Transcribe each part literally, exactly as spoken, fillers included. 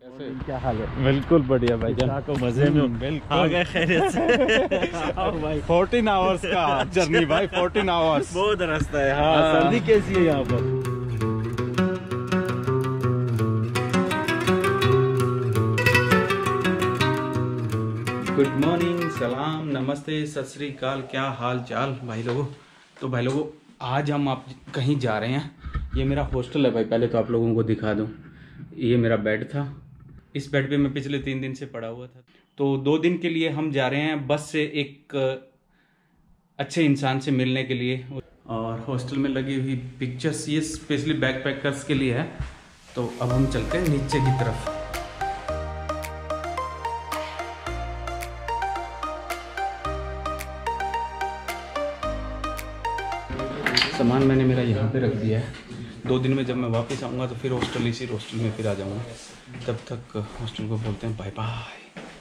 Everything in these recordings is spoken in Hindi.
क्या हाल है? बिल्कुल बढ़िया भाई जान को मजे में बिल्कुल आ गए खैरियत से। आओ भाई चौदह आवर्स का जर्नी भाई, चौदह आवर्स बहुत रास्ता है। हाँ, सर्दी कैसी है यहाँ पर? गुड मॉर्निंग, सलाम, नमस्ते, सत श्री अकाल, क्या हाल चाल भाई लोगों। तो भाई लोगों आज हम आप कहीं जा रहे हैं। ये मेरा हॉस्टल है भाई, पहले तो आप लोगों को दिखा दूँ। ये मेरा बेड था, इस बेड पे मैं पिछले तीन दिन से पड़ा हुआ था। तो दो दिन के लिए हम जा रहे हैं बस से एक अच्छे इंसान से मिलने के लिए। और हॉस्टल में लगी हुई पिक्चर्स ये स्पेशली बैकपैकर्स के लिए है। तो अब हम चलते हैं नीचे की तरफ। सामान मैंने मेरा यहाँ पे रख दिया है। दो दिन में जब मैं वापस आऊँगा तो फिर हॉस्टल इसी हॉस्टल में फिर आ जाऊँगा। तब तक हॉस्टल को बोलते हैं बाय बाय।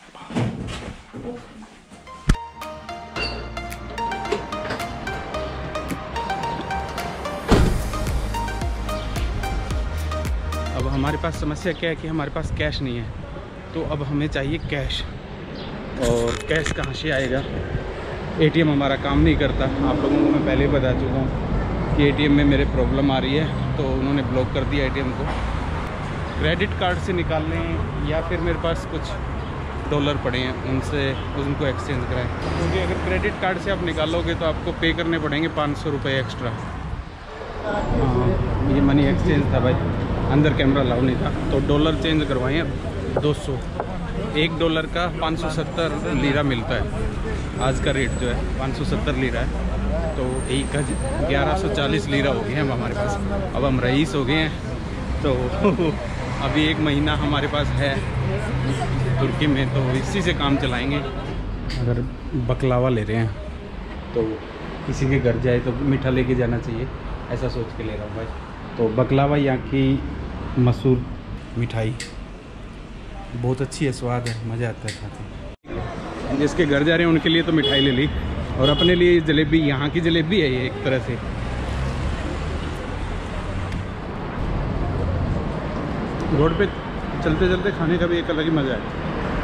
अब हमारे पास समस्या क्या है कि हमारे पास कैश नहीं है, तो अब हमें चाहिए कैश। और कैश कहाँ से आएगा? एटीएम हमारा काम नहीं करता। आप लोगों को मैं पहले ही बता चुका हूँ कि एटीएम में मेरे प्रॉब्लम आ रही है, तो उन्होंने ब्लॉक कर दिया एटीएम को। क्रेडिट कार्ड से निकाल लें या फिर मेरे पास कुछ डॉलर पड़े हैं, उनसे उनको एक्सचेंज कराएं। क्योंकि अगर क्रेडिट कार्ड से आप निकालोगे तो आपको पे करने पड़ेंगे पाँच सौ रुपये एक्स्ट्रा। हाँ, ये मनी एक्सचेंज था भाई, अंदर कैमरा लाओ नहीं था। तो डॉलर चेंज करवाएँ दो सौ, एक डॉलर का पाँच सौ सत्तर लीरा मिलता है। आज का रेट जो है पाँच सौ सत्तर लीरा है। तो एक हज़ार ग्यारह सौ चालीस लीरा हो गए हैं अब हमारे पास। अब हम रईस हो गए हैं। तो अभी एक महीना हमारे पास है तुर्की में, तो इसी से काम चलाएंगे। अगर बकलावा ले रहे हैं तो किसी के घर जाए तो मीठा लेके जाना चाहिए, ऐसा सोच के ले रहा हूँ भाई। तो बकलावा यहाँ की मशहूर मिठाई बहुत अच्छी है, स्वाद है, मज़ा आता है खाते। जिसके घर जा रहे हैं उनके लिए तो मिठाई ले ली, और अपने लिए जलेबी, यहाँ की जलेबी है ये एक तरह से। रोड पे चलते चलते खाने का भी एक अलग ही मज़ा है।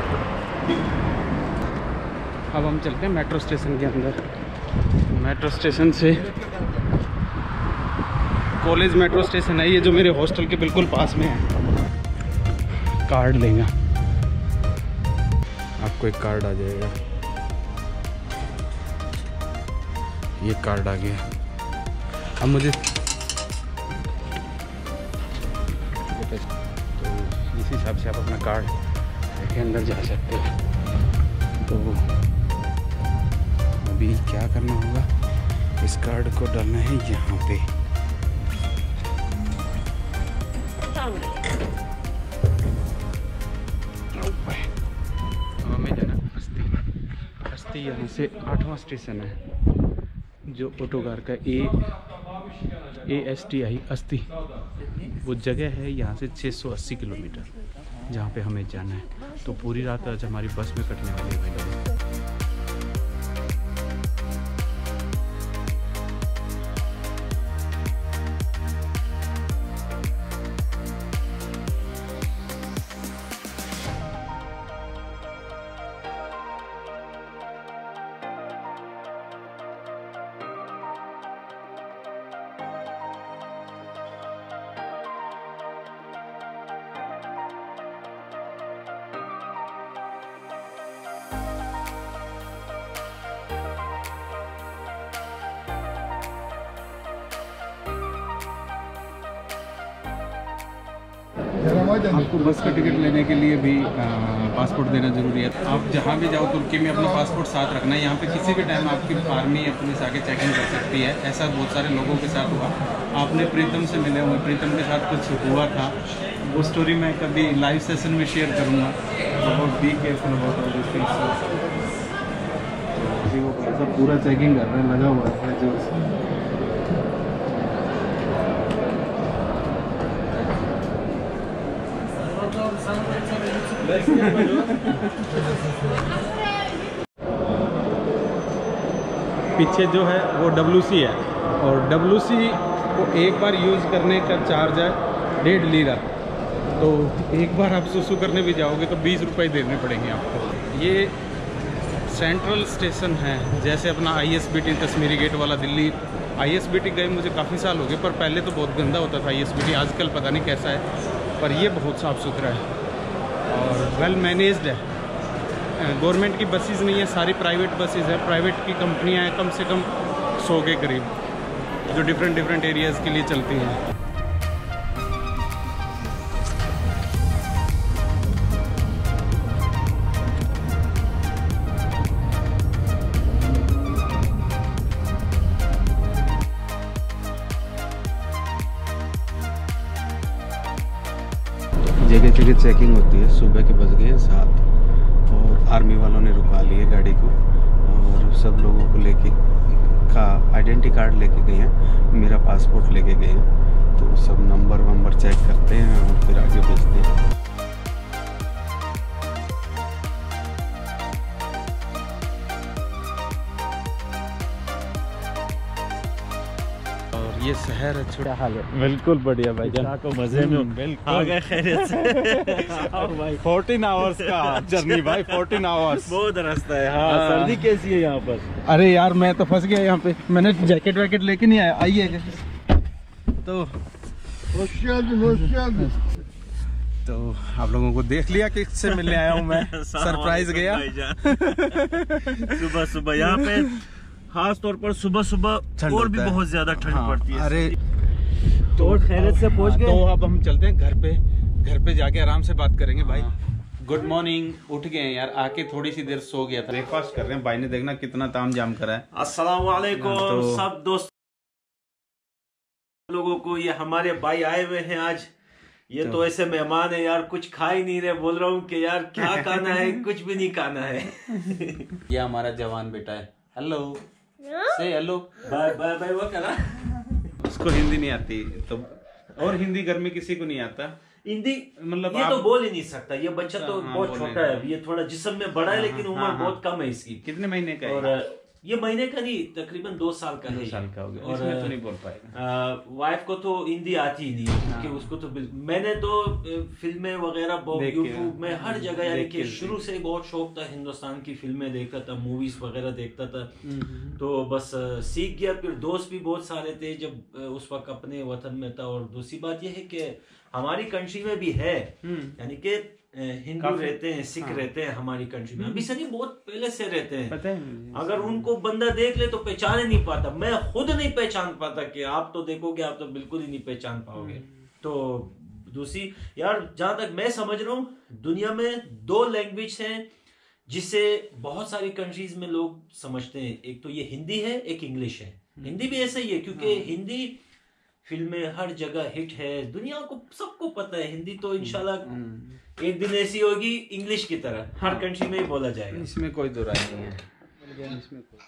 अब हम चलते हैं मेट्रो स्टेशन के अंदर। मेट्रो स्टेशन से कॉलेज मेट्रो स्टेशन है ये, जो मेरे हॉस्टल के बिल्कुल पास में है। कार्ड लेंगे, आपको एक कार्ड आ जाएगा। ये कार्ड आ गया। अब मुझे तो इस हिसाब से आप अपना कार्ड लेके अंदर जा सकते हैं। तो अभी क्या करना होगा, इस कार्ड को डालना है यहाँ पे। हमें जाना अस्ती। अस्ती यहाँ से आठवां स्टेशन है, जो ऑटोकार का ए ए एस टी आई अस्ती, वो जगह है यहाँ से छः सौ अस्सी किलोमीटर, जहाँ पे हमें जाना है। तो पूरी रात आज हमारी बस में कटने वाली है भाई। आपको बस का टिकट लेने के लिए भी आ, पासपोर्ट देना ज़रूरी है। आप जहाँ भी जाओ तुर्की में अपना पासपोर्ट साथ रखना है। यहाँ पे किसी भी टाइम आपकी आर्मी या पुलिस आके चेकिंग कर सकती है। ऐसा बहुत सारे लोगों के साथ हुआ। आपने प्रीतम से मिले हुए, प्रीतम के साथ कुछ हुआ था, वो स्टोरी मैं कभी लाइव सेशन में शेयर करूँगा। बहुत be careful about all this things. तो वो सब पूरा चेकिंग कर रहे हैं, लगा हुआ है जोर से। पीछे जो है वो डब्ल्यू सी है, और डब्ल्यू सी को एक बार यूज़ करने का चार्ज है डेढ़ लीरा। तो एक बार आप सुसु करने भी जाओगे तो बीस रुपए देने पड़ेंगे आपको। ये सेंट्रल स्टेशन है, जैसे अपना I S B T Kashmiri gate वाला Delhi. I S B T गए मुझे काफ़ी साल हो गए, पर पहले तो बहुत गंदा होता था आई एस बी टी, आजकल पता नहीं कैसा है, पर ये बहुत साफ़ सुथरा है और वेल मैनेज्ड है। गवर्नमेंट की बसेस नहीं है, सारी प्राइवेट बसेस है, प्राइवेट की कंपनियां हैं, कम से कम सौ के करीब, जो डिफरेंट डिफरेंट एरियाज़ के लिए चलती हैं। जगह जगह चेकिंग होती है। सुबह के बज गए हैं सात और आर्मी वालों ने रुका ली है गाड़ी को और सब लोगों को लेके का आइडेंटिटी कार्ड लेके गए हैं, मेरा पासपोर्ट लेके गए हैं, तो सब नंबर वंबर चेक करते हैं और फिर आगे भेजते हैं। ये शहर है, छोटा हाल है। बिल्कुल बढ़िया भाई जान को मजे में बिल्कुल आ गए खैरियत से। आओ भाई फोर्टीन आवर्स का जर्नी भाई, फोर्टीन आवर्स बहुत रास्ता है। हाँ, सर्दी कैसी है यहाँ पर? अरे यार मैं तो फंस गया यहाँ पे, मैंने जैकेट वैकेट लेके नहीं आया। आइए तो तो आप लोगों को देख लिया कि किससे मिलने आया हूँ मैं, सरप्राइज गया। सुबह सुबह यहाँ पे खास तौर पर सुबह सुबह और भी बहुत ज्यादा ठंड हाँ, पड़ती है। अरे तो खैरियत से पहुंच गए। तो अब हम चलते हैं घर पे, घर पे जाके आराम से बात करेंगे भाई। गुड मॉर्निंग, उठ गए हैं यार, आके थोड़ी सी देर सो गया था। ब्रेकफास्ट कर रहे हैं, भाई ने देखना कितना ताम जाम करा है। अस्सलाम वालेकुम तो... सब दोस्त लोगों को। ये हमारे भाई आए हुए हैं आज। ये तो, तो ऐसे मेहमान है यार, कुछ खा ही नहीं रहे। बोल रहा हूँ कि यार क्या खाना है, कुछ भी नहीं खाना है। ये हमारा जवान बेटा है। हेलो से हेलो बाय बाय बाय वो करा। उसको हिंदी नहीं आती तो, और हिंदी घर में किसी को नहीं आता हिंदी, मतलब ये आप... तो बोल ही नहीं सकता। ये बच्चा तो हाँ, बहुत छोटा है, ये थोड़ा जिस्म में बड़ा है, लेकिन उम्र हाँ, बहुत कम है इसकी। कितने महीने का है? और ये महीने का नहीं, तकरीबन दो साल का दो साल का हो गया। और इसमें तो नहीं बोल पाएगा। वाइफ को तो हिंदी आती ही नहीं है, क्योंकि हाँ। उसको तो मैंने तो फिल्में वगैरह यूट्यूब में हर जगह, यानी कि शुरू से बहुत शौक था, हिंदुस्तान की फिल्में देखता था, मूवीज वगैरह देखता था, तो बस सीख गया। फिर दोस्त भी बहुत सारे थे जब उस वक्त अपने वतन में था। और दूसरी बात यह है कि हमारी कंट्री में भी है, यानी कि हिंदू रहते हैं, सिख हाँ। रहते हैं हमारी कंट्री में, अभी से नहीं बहुत पहले से रहते हैं। पता है, अगर उनको बंदा देख ले तो पहचान ही नहीं पाता। मैं खुद नहीं पहचान पाता, कि आप तो देखोगे आप तो बिल्कुल ही नहीं पहचान पाओगे। तो दूसरी यार, जहां तक मैं समझ रहा हूँ, दुनिया में दो लैंग्वेज हैं जिसे बहुत सारी कंट्रीज में लोग समझते हैं। एक तो ये हिंदी है, एक इंग्लिश है। हिंदी भी ऐसा ही है, क्योंकि हिंदी फिल्में हर जगह हिट है, दुनिया को सबको पता है। हिंदी तो इंशाल्लाह एक दिन ऐसी होगी इंग्लिश की तरह, हर कंट्री में ही बोला जाएगा, इसमें कोई दो राय नहीं है। इसमें कोई...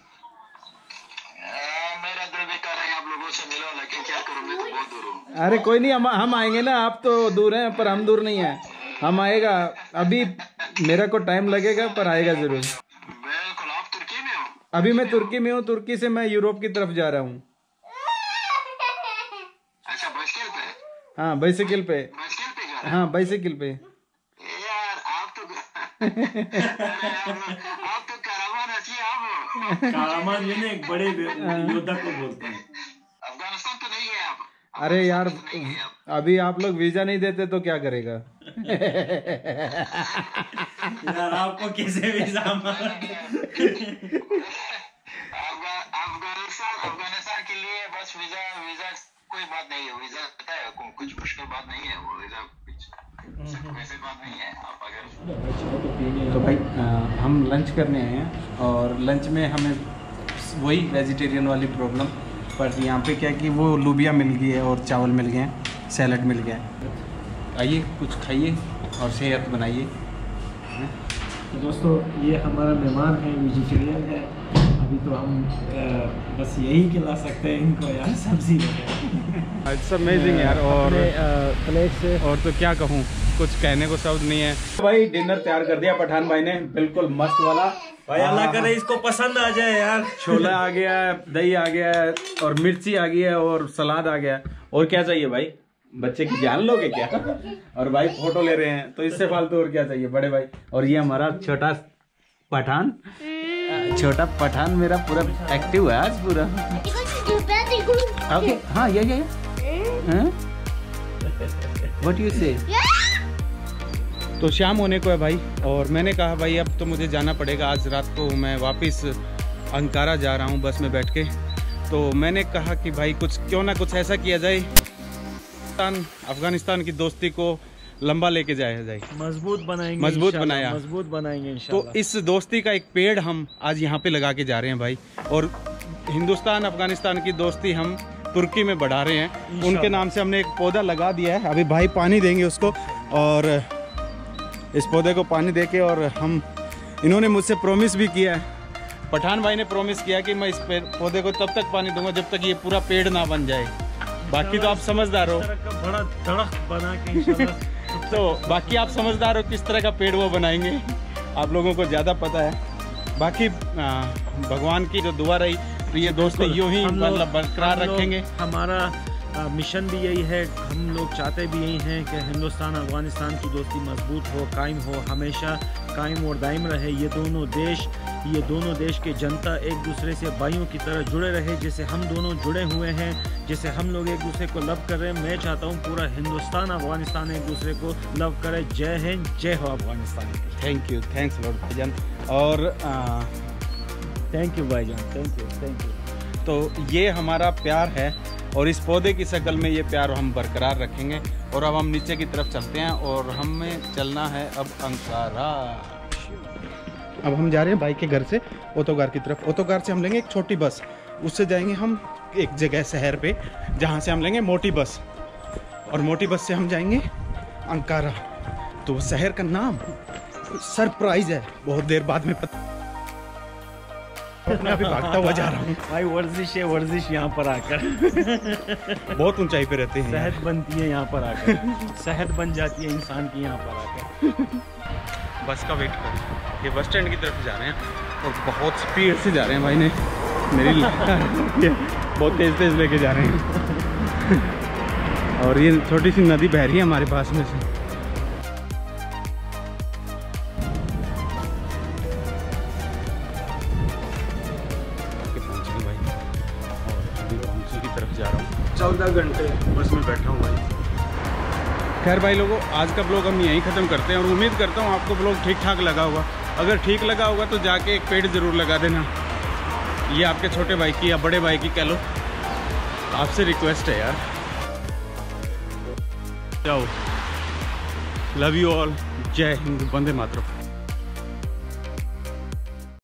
मेरा दिल भी कर रहा है आप लोगों से मिलो, लेकिन क्या करूं, मैं तो बहुत दूर हूं। अरे कोई नहीं, हम हम आएंगे ना। आप तो दूर हैं पर हम दूर नहीं है, हम आएगा। अभी मेरा को टाइम लगेगा पर आएगा जरूर। बिल्कुल। आप तुर्की में हो? अभी मैं तुर्की में हूँ, तुर्की से मैं यूरोप की तरफ जा रहा हूँ। अच्छा, बाइसिकल पे? हाँ बाइसिकल पे। बाइसिकल पे जा रहे? हाँ बाइसिकल पे। यार आप तो आप तो करामान हसी आप हो। करामान ये ना एक बड़े योद्धा को बोलते हैं। अफगानिस्तान तो नहीं गए आप? अरे यार अभी आप लोग वीजा नहीं देते तो क्या करेगा। यार आपको किसे वीजा? अफगानिस्तान अफगानिस्तान के लिए बस वीजा वीजा कोई बात नहीं है। वीजा पता है कुछ मुश्किल बात नहीं है, वो वीजा वैसे बात नहीं है। आप अगर तो भाई आ, हम लंच करने आए हैं और लंच में हमें वही वेजिटेरियन वाली प्रॉब्लम, पर यहाँ पे क्या कि वो लोबिया मिल गई है और चावल मिल गए हैं, सैलड मिल गया है। आइए कुछ खाइए और सेहत बनाइए। तो दोस्तों ये हमारा मेहमान है, वेजिटेरियन है। अभी तो हम आ, बस यही खिला सकते हैं इनको यार, सब्जी वगैरह। इट्स अमेजिंग यार। और प्लेट से और तो क्या कहूँ, कुछ कहने को शब्द नहीं है। भाई डिनर तैयार कर दिया पठान भाई ने, बिल्कुल मस्त वाला। भाई अल्लाह करे इसको पसंद आ जाए यार। छोला आ गया है, दही आ गया है और मिर्ची आ गई है और सलाद आ गया है। और क्या चाहिए भाई? बच्चे की जान लोगे क्या? और भाई फोटो ले रहे हैं, तो इससे फालतू और क्या चाहिए बड़े भाई। और ये हमारा छोटा पठान, छोटा पठान मेरा पूरा एक्टिव है आज पूरा। ओके हाँ ये ये व्हाट यू से। तो शाम होने को है भाई, और मैंने कहा भाई अब तो मुझे जाना पड़ेगा। आज रात को मैं वापस अंकारा जा रहा हूँ बस में बैठ के। तो मैंने कहा कि भाई कुछ क्यों ना कुछ ऐसा किया जाए, अफगानिस्तान की दोस्ती को लंबा लेके जाया जाए, मजबूत बनाएंगे, मजबूत बनाया मजबूत बनाएंगे इंशाल्लाह। तो इस दोस्ती का एक पेड़ हम आज यहाँ पे लगा के जा रहे हैं भाई। और हिंदुस्तान अफगानिस्तान की दोस्ती हम तुर्की में बढ़ा रहे हैं। उनके नाम से हमने एक पौधा लगा दिया है। अभी भाई पानी देंगे उसको, और इस पौधे को पानी देके, और हम इन्होंने मुझसे प्रॉमिस भी किया है, पठान भाई ने प्रॉमिस किया कि मैं इस पौधे को तब तक पानी दूंगा जब तक ये पूरा पेड़ ना बन जाए। बाकी तो आप समझदार हो, बड़ा दरख्त बना के इंशाल्लाह। तो बाकी आप समझदार हो किस तरह का पेड़ वो बनाएंगे, आप लोगों को ज़्यादा पता है। बाकी भगवान की जो दुआ रही तो ये दोस्ती यूँ ही मतलब बरकरार रखेंगे। हमारा आ, मिशन भी यही है, हम लोग चाहते भी यही हैं कि हिंदुस्तान अफगानिस्तान की दोस्ती मजबूत हो, कायम हो, हमेशा कायम और दायम रहे। ये दोनों देश ये दोनों देश के जनता एक दूसरे से भाइयों की तरह जुड़े रहे, जैसे हम दोनों जुड़े हुए हैं, जैसे हम लोग एक दूसरे को लव कर रहे हैं। मैं चाहता हूँ पूरा हिंदुस्तान अफगानिस्तान एक दूसरे को लव करे। जय हिंद, जय हो Afghanistan. Thank you, thanks lord भाईजान। और थैंक यू भाईजान, थैंक यू थैंक यू। तो ये हमारा प्यार है, और इस पौधे की शक्ल में ये प्यार हम बरकरार रखेंगे। और अब हम नीचे की तरफ चलते हैं, और हमें चलना है अब अंकारा। अब हम जा रहे हैं भाई के घर से ओतोगार की तरफ। ओतोगार से हम लेंगे एक छोटी बस, उससे जाएंगे हम एक जगह शहर पे, जहाँ से हम लेंगे मोटी बस, और मोटी बस से हम जाएंगे अंकारा। तो शहर का नाम सरप्राइज है, बहुत देर बाद में पता। मैं अभी भागता हुआ जा रहा हूँ भाई। वर्जिश है, वर्जिश यहाँ पर आकर बहुत ऊंचाई पे रहते हैं, सेहत बनती है यहाँ पर आकर, सेहत बन जाती है इंसान की यहाँ पर आकर। बस का वेट कर, ये बस स्टैंड की तरफ जा रहे हैं, और बहुत स्पीड से जा रहे हैं भाई ने मेरी बहुत तेज तेज लेके जा रहे हैं। और ये छोटी सी नदी बह रही है हमारे पास में से। चौदह घंटे बस में बैठा हूँ भाई। खैर भाई लोगों, आज का ब्लॉग हम यहीं ख़त्म करते हैं, और उम्मीद करता हूँ आपको ब्लॉग ठीक ठाक लगा होगा। अगर ठीक लगा होगा तो जाके एक पेड़ ज़रूर लगा देना। ये आपके छोटे भाई की या बड़े भाई की कह लो, आपसे रिक्वेस्ट है यार। जाओ, लव यू ऑल, जय हिंद, वंदे मातरम।